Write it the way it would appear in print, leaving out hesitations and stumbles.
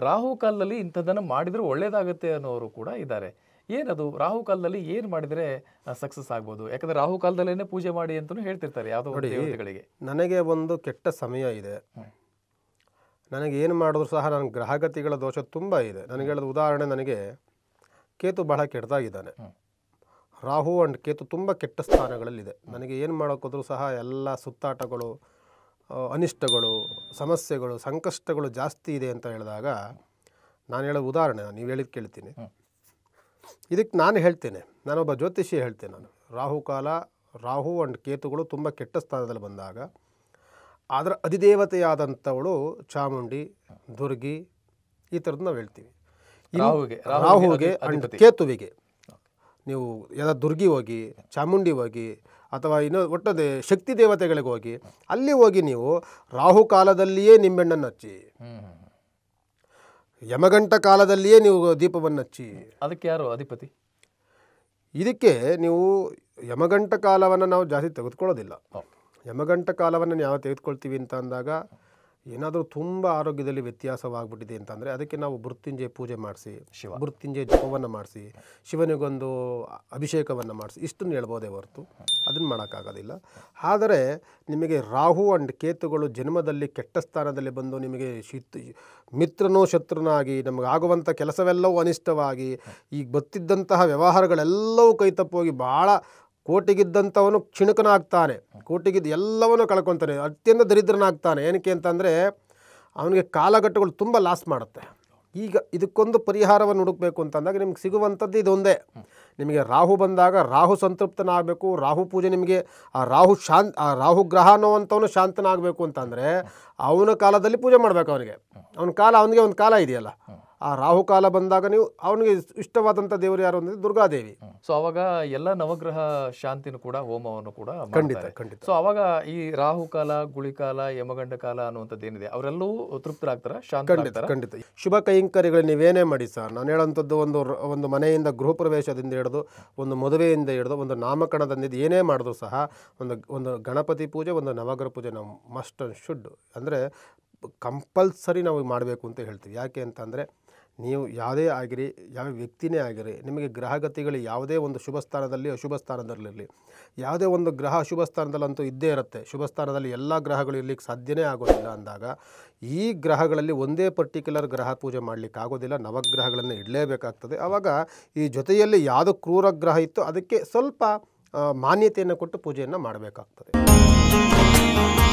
ರಾಹು ಕಾಲದಲ್ಲಿ ಇಂಥದ್ದನ್ನು ಮಾಡಿದರೆ ಒಳ್ಳೇದಾಗುತ್ತೆ ಅನ್ನೋರು ಕೂಡ ಇದ್ದಾರೆ. ಏನದು ರಾಹು ಕಾಲದಲ್ಲಿ ಏನು ಮಾಡಿದರೆ ಸಕ್ಸಸ್ ಆಗ್ಬೋದು? ಯಾಕಂದ್ರೆ ರಾಹು ಕಾಲದಲ್ಲೇನೆ ಪೂಜೆ ಮಾಡಿ ಅಂತಲೂ ಹೇಳ್ತಿರ್ತಾರೆ ಯಾವುದೋ ಒಂದು ದೇವತೆಗಳಿಗೆ. ನನಗೆ ಒಂದು ಕೆಟ್ಟ ಸಮಯ ಇದೆ, ನನಗೆ ಏನು ಮಾಡಿದ್ರು ಸಹ ನನ್ನ ಗ್ರಹಗತಿಗಳ ದೋಷ ತುಂಬ ಇದೆ. ನನಗೆ ಹೇಳಿದ ಉದಾಹರಣೆ, ನನಗೆ ಕೇತು ಬಹಳ ಕೆಟ್ಟದಾಗಿದ್ದಾನೆ. ರಾಹು ಆ್ಯಂಡ್ ಕೇತು ತುಂಬ ಕೆಟ್ಟ ಸ್ಥಾನಗಳಲ್ಲಿದೆ. ನನಗೆ ಏನು ಮಾಡೋಕ್ಕೋದ್ರೂ ಸಹ ಎಲ್ಲ ಸುತ್ತಾಟಗಳು, ಅನಿಷ್ಟಗಳು, ಸಮಸ್ಯೆಗಳು, ಸಂಕಷ್ಟಗಳು ಜಾಸ್ತಿ ಇದೆ ಅಂತ ಹೇಳಿದಾಗ ನಾನು ಹೇಳೋ ಉದಾಹರಣೆ ನೀವು ಹೇಳಿದ್ದು ಕೇಳ್ತೀನಿ. ಇದಕ್ಕೆ ನಾನು ಹೇಳ್ತೇನೆ, ನಾನೊಬ್ಬ ಜ್ಯೋತಿಷಿ ಹೇಳ್ತೇನೆ. ನಾನು ರಾಹು ಆ್ಯಂಡ್ ಕೇತುಗಳು ತುಂಬ ಕೆಟ್ಟ ಸ್ಥಾನದಲ್ಲಿ ಬಂದಾಗ ಅದರ ಅಧಿದೇವತೆಯಾದಂಥವಳು ಚಾಮುಂಡಿ, ದುರ್ಗಿ, ಈ ಥರದ್ದು ನಾವು ಹೇಳ್ತೀವಿ. ರಾಹುಗೆ ಆ್ಯಂಡ್ ಕೇತುವಿಗೆ ನೀವು ಯಾವುದಾದ್ರು ದುರ್ಗಿ ಹೋಗಿ, ಚಾಮುಂಡಿ ಹೋಗಿ, ಅಥವಾ ಇನ್ನೂ ಒಟ್ಟದೆ ಶಕ್ತಿ ದೇವತೆಗಳಿಗೆ ಹೋಗಿ, ಅಲ್ಲಿ ಹೋಗಿ ನೀವು ರಾಹು ಕಾಲದಲ್ಲಿಯೇ ನಿಂಬೆಣ್ಣನ್ನು ಹಚ್ಚಿ, ಯಮಗಂಟ ಕಾಲದಲ್ಲಿಯೇ ನೀವು ದೀಪವನ್ನು ಹಚ್ಚಿ. ಅದಕ್ಕೆ ಯಾರು ಅಧಿಪತಿ? ಇದಕ್ಕೆ ನೀವು ಯಮಗಂಟ ಕಾಲವನ್ನು ನಾವು ಜಾಸ್ತಿ ತೆಗೆದುಕೊಳ್ಳೋದಿಲ್ಲ. ಯಮಗಂಟ ಕಾಲವನ್ನು ನಾವು ತೆಗೆದುಕೊಳ್ತೀವಿ ಅಂತ ಅಂದಾಗ ಏನಾದರೂ ತುಂಬ ಆರೋಗ್ಯದಲ್ಲಿ ವ್ಯತ್ಯಾಸವಾಗ್ಬಿಟ್ಟಿದೆ ಅಂತಂದರೆ ಅದಕ್ಕೆ ನಾವು ಮೃತ್ಯುಂಜಯ ಪೂಜೆ ಮಾಡಿಸಿ, ಮೃತ್ಯುಂಜಯ ಜಪವನ್ನು ಮಾಡಿಸಿ, ಶಿವನಿಗೊಂದು ಅಭಿಷೇಕವನ್ನು ಮಾಡಿಸಿ, ಇಷ್ಟನ್ನು ಹೇಳ್ಬೋದೇ ಹೊರತು ಅದನ್ನು ಮಾಡೋಕ್ಕಾಗೋದಿಲ್ಲ. ಆದರೆ ನಿಮಗೆ ರಾಹು ಆ್ಯಂಡ್ ಕೇತುಗಳು ಜನ್ಮದಲ್ಲಿ ಕೆಟ್ಟ ಸ್ಥಾನದಲ್ಲಿ ಬಂದು ನಿಮಗೆ ಮಿತ್ರನೋ ಶತ್ರುನಾಗಿ, ನಮಗಾಗುವಂಥ ಕೆಲಸವೆಲ್ಲವೂ ಅನಿಷ್ಟವಾಗಿ, ಈಗ ಬತ್ತಿದ್ದಂತಹ ವ್ಯವಹಾರಗಳೆಲ್ಲವೂ ಕೈತಪ್ಪೋಗಿ ಭಾಳ ಕೋಟಿಗಿದ್ದಂಥವನು ಕ್ಷಿಣಕನಾಗ್ತಾನೆ, ಕೋಟಿಗಿದ್ದು ಎಲ್ಲವನ್ನೂ ಕಳ್ಕೊತಾನೆ, ಅತ್ಯಂತ ದರಿದ್ರನಾಗ್ತಾನೆ. ಏನಕ್ಕೆ ಅಂತಂದರೆ ಅವನಿಗೆ ಕಾಲಘಟ್ಟಗಳು ತುಂಬ ಲಾಸ್ ಮಾಡುತ್ತೆ. ಈಗ ಇದಕ್ಕೊಂದು ಪರಿಹಾರವನ್ನು ಹುಡುಕಬೇಕು ಅಂತಂದಾಗ ನಿಮ್ಗೆ ಸಿಗುವಂಥದ್ದು ಇದೊಂದೇ. ನಿಮಗೆ ರಾಹು ಬಂದಾಗ ರಾಹು ಸಂತೃಪ್ತನಾಗಬೇಕು, ರಾಹು ಪೂಜೆ ನಿಮಗೆ ಆ ರಾಹು ಗ್ರಹ ಅನ್ನೋವಂಥವನು ಶಾಂತನಾಗಬೇಕು ಅಂತಂದರೆ ಅವನ ಕಾಲದಲ್ಲಿ ಪೂಜೆ ಮಾಡಬೇಕು. ಅವನಿಗೆ ಒಂದು ಕಾಲ ಇದೆಯಲ್ಲ, ಆ ರಾಹು ಕಾಲ ಬಂದಾಗ ನೀವು ಅವನಿಗೆ ಇಷ್ಟವಾದಂಥ ದೇವರು ಯಾರು ಅಂದರೆ ದುರ್ಗಾದೇವಿ. ಸೊ ಅವಾಗ ಎಲ್ಲ ನವಗ್ರಹ ಶಾಂತಿನೂ ಕೂಡ, ಹೋಮವನ್ನು ಕೂಡ ಖಂಡಿತ. ಸೊ ಅವಾಗ ಈ ರಾಹು ಕಾಲ, ಗುಳಿಕಾಲ, ಯಮಗಂಡ ಕಾಲ ಅನ್ನುವಂಥದ್ದು ಏನಿದೆ ಅವರೆಲ್ಲವೂ ತೃಪ್ತರಾಗ್ತಾರ, ಖಂಡಿತ. ಶುಭ ಕೈಂಕರ್ಯಗಳು ನೀವೇನೇ ಮಾಡಿ ಸರ್, ನಾನು ಹೇಳೋಂಥದ್ದು ಒಂದು ಮನೆಯಿಂದ ಗೃಹ ಪ್ರವೇಶದಿಂದ ಹಿಡಿದು, ಒಂದು ಮದುವೆಯಿಂದ ಹಿಡಿದು, ಒಂದು ನಾಮಕರಣದಿಂದ ಏನೇ ಮಾಡಿದ್ರು ಸಹ ಒಂದು ಗಣಪತಿ ಪೂಜೆ, ಒಂದು ನವಗ್ರಹ ಪೂಜೆ ನಾವು ಮಸ್ಟ್ ಆ್ಯಂಡ್ ಶುಡ್ ಅಂದರೆ ಕಂಪಲ್ಸರಿ ನಾವು ಮಾಡಬೇಕು ಅಂತ ಹೇಳ್ತೀವಿ. ಯಾಕೆ ಅಂತಂದರೆ ನೀವು ಯಾವುದೇ ಆಗಿರಿ, ಯಾವ ವ್ಯಕ್ತಿನೇ ಆಗಿರಿ, ನಿಮಗೆ ಗ್ರಹಗತಿಗಳು ಯಾವುದೇ ಒಂದು ಶುಭ ಸ್ಥಾನದಲ್ಲಿ ಅಶುಭ ಸ್ಥಾನದಲ್ಲಿರಲಿ, ಯಾವುದೇ ಒಂದು ಗ್ರಹ ಶುಭ ಸ್ಥಾನದಲ್ಲಂತೂ ಇದ್ದೇ ಇರುತ್ತೆ. ಶುಭ ಸ್ಥಾನದಲ್ಲಿ ಎಲ್ಲ ಗ್ರಹಗಳು ಇರಲಿಕ್ಕೆ ಸಾಧ್ಯನೇ ಆಗೋದಿಲ್ಲ ಅಂದಾಗ ಈ ಗ್ರಹಗಳಲ್ಲಿ ಒಂದೇ ಪರ್ಟಿಕ್ಯುಲರ್ ಗ್ರಹ ಪೂಜೆ ಮಾಡಲಿಕ್ಕೆ ಆಗೋದಿಲ್ಲ, ನವಗ್ರಹಗಳನ್ನು ಇಡಲೇಬೇಕಾಗ್ತದೆ. ಆವಾಗ ಈ ಜೊತೆಯಲ್ಲಿ ಯಾವುದು ಕ್ರೂರ ಗ್ರಹ ಇತ್ತು ಅದಕ್ಕೆ ಸ್ವಲ್ಪ ಮಾನ್ಯತೆಯನ್ನು ಕೊಟ್ಟು ಪೂಜೆಯನ್ನು ಮಾಡಬೇಕಾಗ್ತದೆ.